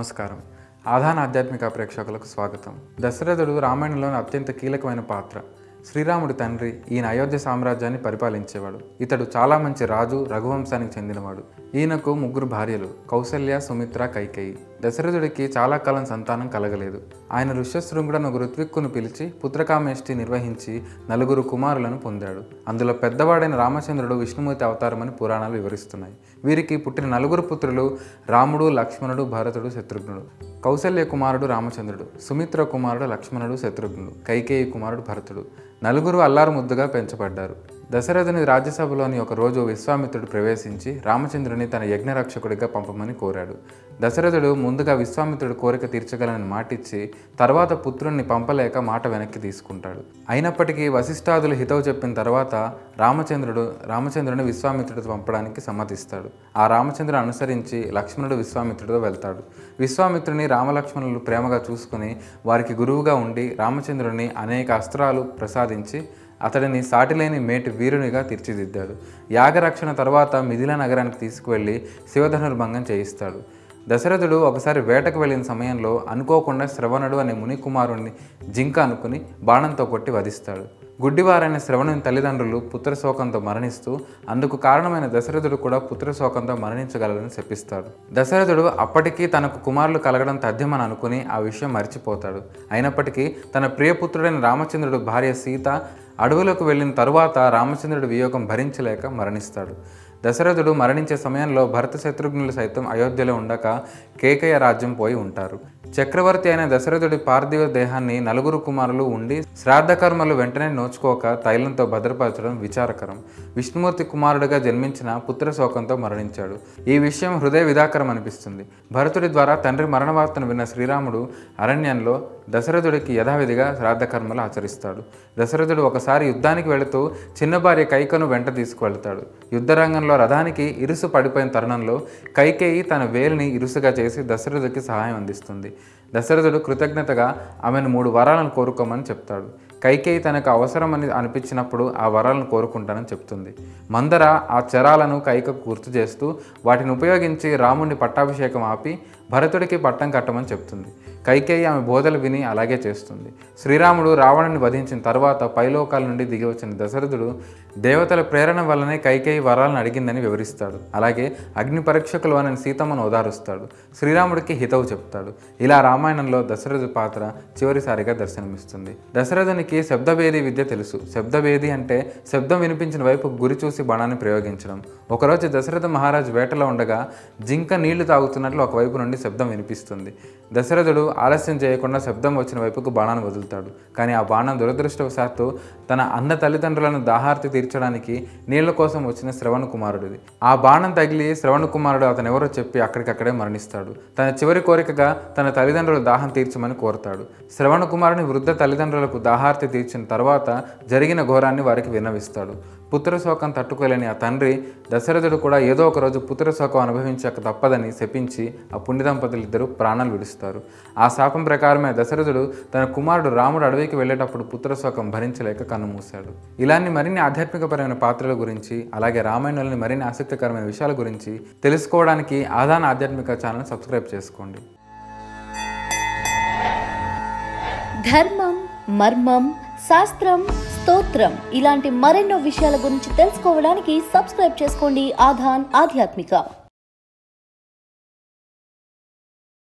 నమస్కారం. ఆధాన్ ఆధ్యాత్మిక ప్రేక్షకులకు స్వాగతం. దశరథుడు రామాయణంలోని అత్యంత కీలకమైన పాత్ర. శ్రీరాముడి తండ్రి. ఈయన అయోధ్య సామ్రాజ్యాన్ని పరిపాలించేవాడు. ఇతడు చాలా మంచి రాజు, రఘువంశానికి చెందినవాడు. ఈయనకు 3 భార్యలు, కౌసల్య, సుమిత్ర, కైకేయి. దశరథుడికి చాలా కాలం సంతానం కలగలేదు. ఆయన ఋష్యశృంగుడను ఒక ఋత్విక్కును పిలిచి పుత్రకామేష్టి నిర్వహించి 4 కుమారులను పొందాడు. అందులో పెద్దవాడైన రామచంద్రుడు విష్ణుమూర్తి అవతారమని పురాణాలు వివరిస్తున్నాయి. వీరికి పుట్టిన 4 పుత్రులు రాముడు, లక్ష్మణుడు, భరతుడు, శత్రుఘ్నుడు. కౌసల్య కుమారుడు రామచంద్రుడు, సుమిత్ర కుమారుడు లక్ష్మణుడు, శత్రుఘ్నుడు, కైకేయి కుమారుడు భరతుడు. 4 అల్లారు ముద్దుగా పెంచబడ్డారు. దశరథుని రాజ్యసభలోని ఒక రోజు విశ్వామిత్రుడు ప్రవేశించి రామచంద్రుని తన యజ్ఞరక్షకుడిగా పంపమని కోరాడు. దశరథుడు ముందుగా విశ్వామిత్రుడు కోరిక తీర్చగలని మాటిచ్చి తర్వాత పుత్రుణ్ణి పంపలేక మాట వెనక్కి తీసుకుంటాడు. అయినప్పటికీ వశిష్ఠాదులు హితవు చెప్పిన తర్వాత రామచంద్రుని విశ్వామిత్రుడితో పంపడానికి సమ్మతిస్తాడు. ఆ రామచంద్రుని అనుసరించి లక్ష్మణుడు విశ్వామిత్రుడితో వెళ్తాడు. విశ్వామిత్రుని రామలక్ష్మణులు ప్రేమగా చూసుకుని వారికి గురువుగా ఉండి రామచంద్రుని అనేక అస్త్రాలు ప్రసాదించి అతడిని సాటిలేని మేటి వీరునిగా తీర్చిదిద్దాడు. యాగరక్షణ తర్వాత మిథిల నగరానికి తీసుకువెళ్ళి శివధనుర్భంగం చేయిస్తాడు. దశరథుడు ఒకసారి వేటకు వెళ్ళిన సమయంలో అనుకోకుండా శ్రవణుడు అనే ముని కుమారుణ్ణి జింక అనుకుని బాణంతో కొట్టి వధిస్తాడు. గుడ్డివారైన శ్రవణుని తల్లిదండ్రులు పుత్రశోకంతో మరణిస్తూ అందుకు కారణమైన దశరథుడు కూడా పుత్రశోకంతో మరణించగలరని శపిస్తాడు. దశరథుడు అప్పటికీ తనకు కుమారులు కలగడం తథ్యమని అనుకుని ఆ విషయం మర్చిపోతాడు. అయినప్పటికీ తన ప్రియపుత్రుడైన రామచంద్రుడు భార్య సీత అడవులకు వెళ్ళిన తరువాత రామచంద్రుడి వియోగం భరించలేక మరణిస్తాడు. దశరథుడు మరణించే సమయంలో భరత శత్రుఘ్నులు సైతం అయోధ్యలో ఉండక కేకయ రాజ్యం పోయి ఉంటారు. చక్రవర్తి అయిన దశరథుడి పార్థివ దేహాన్ని 4 కుమారులు ఉండి శ్రాద్ధ కర్మలు వెంటనే నోచుకోక తైలంతో భద్రపరచడం విచారకరం. విష్ణుమూర్తి కుమారుడిగా జన్మించిన పుత్రశోకంతో మరణించాడు. ఈ విషయం హృదయ విదాకరం అనిపిస్తుంది. భరతుడి ద్వారా తండ్రి మరణవార్తను విన్న శ్రీరాముడు అరణ్యంలో దశరథుడికి యథావిధిగా శ్రాద్ధ కర్మలు ఆచరిస్తాడు. దశరథుడు ఒకసారి యుద్ధానికి వెళుతూ చిన్న భార్య కైకను వెంట తీసుకువెళ్తాడు. యుద్ధరంగంలో రథానికి ఇరుసు పడిపోయిన తరుణంలో కైకేయి తన వేలిని ఇరుసుగా చేసి దశరథుడికి సహాయం అందిస్తుంది. దశరథుడు కృతజ్ఞతగా ఆమెను 3 వరాలను కోరుకోమని చెప్తాడు. కైకేయి తనకు అవసరమని అనిపించినప్పుడు ఆ వరాలను కోరుకుంటానని చెప్తుంది. మందర ఆ చరాలను కైకకు గుర్తు చేస్తూ వాటిని ఉపయోగించి రాముడిని పట్టాభిషేకం ఆపి భరతుడికి పట్టం కట్టమని చెప్తుంది. కైకేయి ఆమె బోధలు విని అలాగే చేస్తుంది. శ్రీరాముడు రావణుని వధించిన తర్వాత పైలోకాల నుండి దిగి వచ్చిన దశరథుడు దేవతల ప్రేరణ వల్లనే కైకేయి వరాలను అడిగిందని వివరిస్తాడు. అలాగే అగ్ని పరీక్షకులు అని సీతమ్మను ఓదారుస్తాడు. శ్రీరాముడికి హితవు చెప్తాడు. ఇలా రామాయణంలో దశరథుడి పాత్ర చివరిసారిగా దర్శనమిస్తుంది. దశరథునికి శబ్దభేది విద్య తెలుసు. శబ్దభేది అంటే శబ్దం వినిపించిన వైపు గురి చూసి బాణాన్ని ప్రయోగించడం. ఒకరోజు దశరథ మహారాజు వేటలో ఉండగా జింక నీళ్లు తాగుతున్నట్లు ఒకవైపు నుండి శబ్దం వినిపిస్తుంది. దశరథుడు ఆలస్యం చేయకుండా శబ్దం వచ్చిన వైపుకు బాణాన్ని వదులుతాడు. కానీ ఆ బాణం దురదృష్టవశాత్తు తన అన్న తల్లిదండ్రులను దాహార్తి తీర్చడానికి నీళ్ల కోసం వచ్చిన శ్రవణ కుమారుడిది. ఆ బాణం తగిలి శ్రవణ కుమారుడు అతనెవరో చెప్పి అక్కడికక్కడే మరణిస్తాడు. తన చివరి కోరికగా తన తల్లిదండ్రుల దాహం తీర్చమని కోరతాడు. శ్రవణ కుమారుని వృద్ధ తల్లిదండ్రులకు దాహార్తి తీర్చిన తర్వాత జరిగిన ఘోరాన్ని వారికి విన్నవిస్తాడు. పుత్రశోకం తట్టుకోలేని ఆ తండ్రి దశరథుడు కూడా ఏదో ఒక రోజు పుత్రశోకం అనుభవించక తప్పదని శపించి ఆ పుణ్య దంపతులిద్దరూ ప్రాణాలు విడుస్తారు. ఆ శాపం ప్రకారమే దశరథుడు తన కుమారుడు రాముడు అడవికి వెళ్ళేటప్పుడు పుత్రశోకం భరించలేక కన్నుమూశాడు. ఇలాంటి మరిన్ని ఆధ్యాత్మికపరమైన పాత్రల గురించి అలాగే రామాయణంలోని మరిన్ని ఆసక్తికరమైన విషయాల గురించి తెలుసుకోవడానికి ఆధాన్ ఆధ్యాత్మిక ఛానల్ సబ్స్క్రైబ్ చేసుకోండి. ధర్మం, మర్మం, శాస్త్రం, స్తోత్రం ఇలాంటి మరెన్నో విషయాల గురించి తెలుసుకోవడానికి సబ్స్క్రైబ్ చేసుకోండి ఆధాన్ ఆధ్యాత్మిక.